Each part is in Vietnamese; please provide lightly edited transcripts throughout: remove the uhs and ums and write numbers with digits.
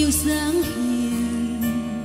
nhiều dáng hiền.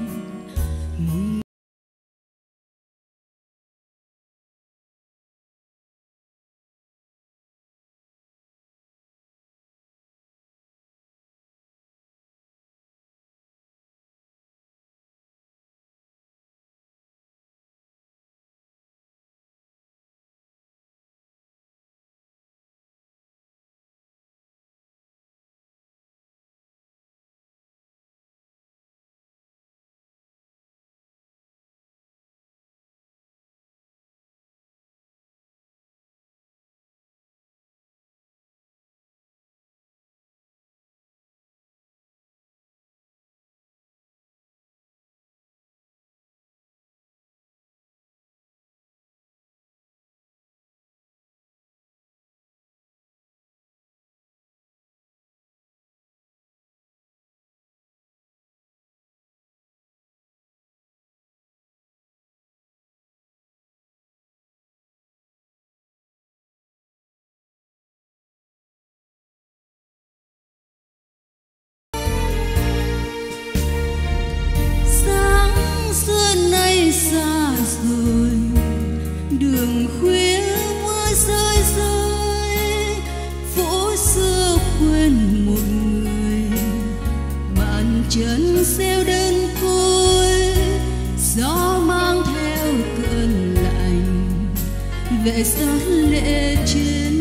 Xa rồi đường khuya mưa rơi rơi, phố xưa quên một người, bàn chân xeo đơn côi, gió mang theo cơn lạnh về giọt lệ trên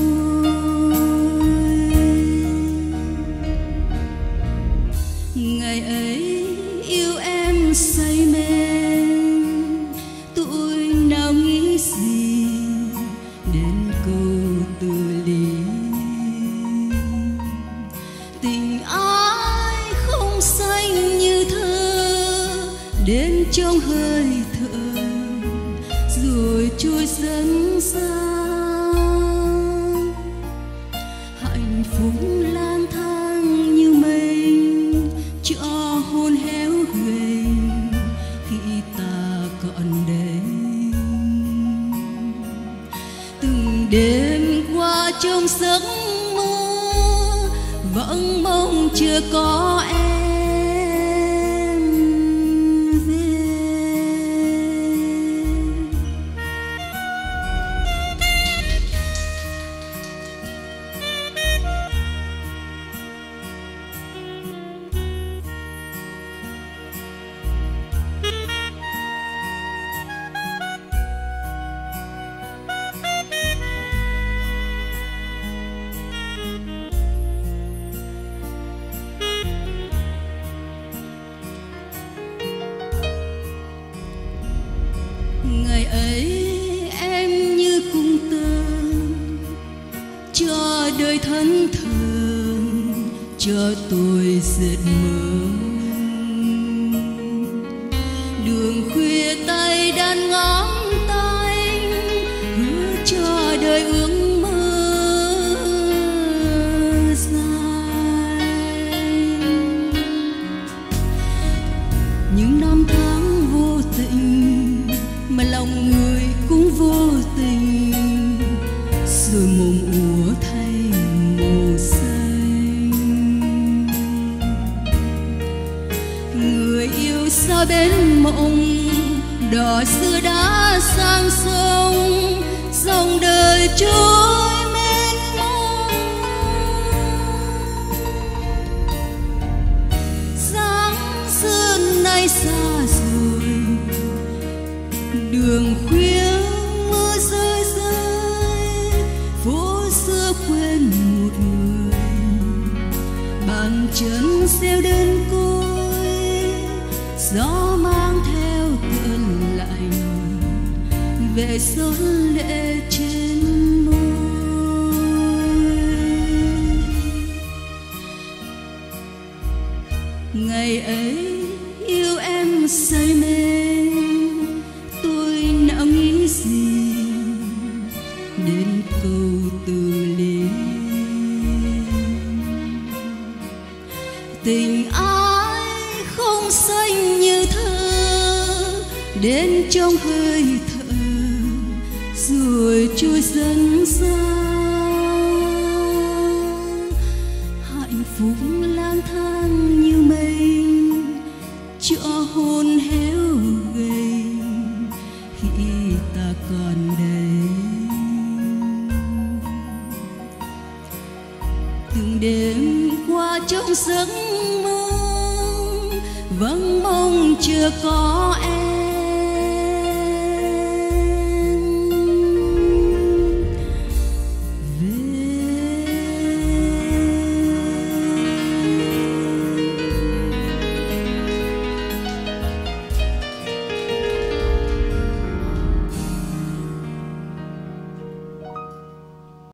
môi. Ngày ấy yêu em say mê, tôi nào nghĩ gì đến câu từ ly. Tình ai không xanh như thơ, đến trong hơi thở rồi trôi dần xa. Hạnh phúc lang thang như mình, cho hôn héo gầy khi ta còn đây. Từng đêm qua trong giấc mơ, vẫn mong chưa có em về. Ngày ấy em như cung tơ, cho đời thân thờ, cho tôi giật mơ. Đường khuya tay đan ngón tay, hứa cho đời ước mơ dài. Những năm tháng vô tình mà lòng người cũng vô tình, rồi mộng ùa thay màu xanh. Người yêu xa bên mộng, đò xưa đã sang sông, dòng đời trôi mênh mông. Dáng xưa nay xa rồi, đường khuya mưa rơi rơi, phố xưa quên một người, bàn chân xeo đơn côi, gió mang theo cơn lạnh về gió lệ trên môi. Ngày ấy yêu em say mê, tôi nào nghĩ gì đến câu từ ly. Tình ai không xanh như thơ, đến trong hơi thở rồi trôi dần xa. Hạnh phúc lang thang như mây, từng đêm qua trong giấc mơ vẫn mong chưa có em.